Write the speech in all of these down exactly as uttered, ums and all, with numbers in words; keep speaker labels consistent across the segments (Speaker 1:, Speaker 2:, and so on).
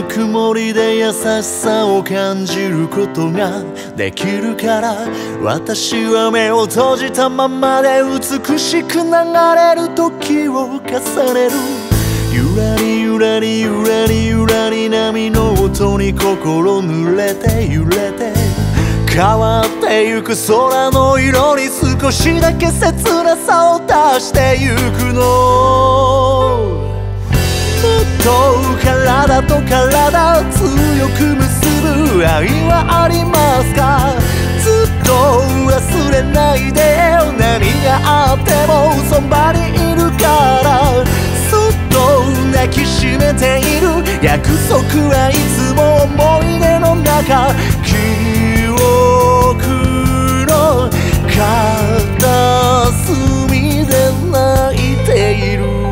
Speaker 1: ぬくもりで優しさを感じることができるから、私は目を閉じたままで美しく流れる時を重ねる。ゆらりゆらりゆらりゆらり波の音に心濡れて揺れて、変わってゆく空の色に少しだけ切なさを足してゆくの。もっと体と体を強く結ぶ愛はありますか？ずっと忘れないでよ、何があってもそばにいるから。そっと抱きしめている約束はいつも思い出の中、記憶の片隅で泣いている。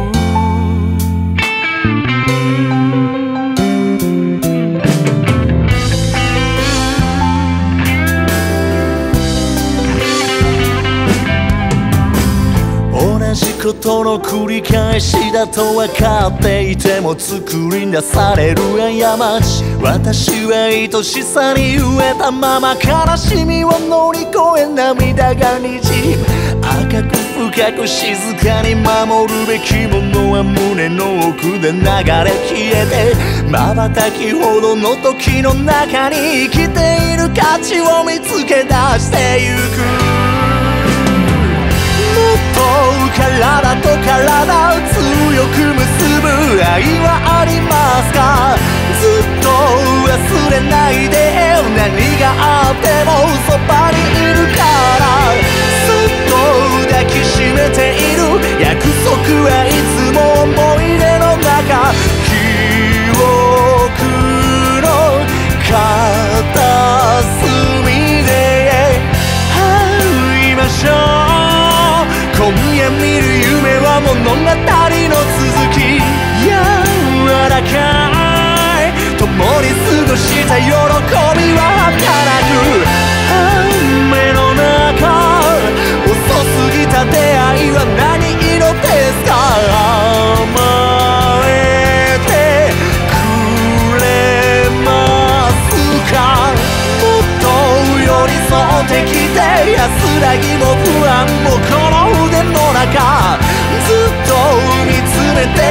Speaker 1: 同じことの繰り返しだと分かっていても作り出される過ち、私は愛しさに飢えたまま悲しみを乗り越え涙がにじむ。赤く深く静かに守るべきものは胸の奥で流れ消えて、瞬きほどの時の中に生きている価値を見つけ出してゆく。体と体を強く結ぶ愛はありますか？ずっと忘れないでよ、何があってもそばにいるから。そっと抱きしめている約束はいつも思い出の中、記憶の片隅で会いましょう。今夜見る夢は物語の続き、柔らかい共に過ごした喜びは儚く、雨の中遅すぎた出会いは何色ですか？甘えてくれますか？もっと寄り添ってきて、安らぎも不安もこの腕の中、ずっと見つめて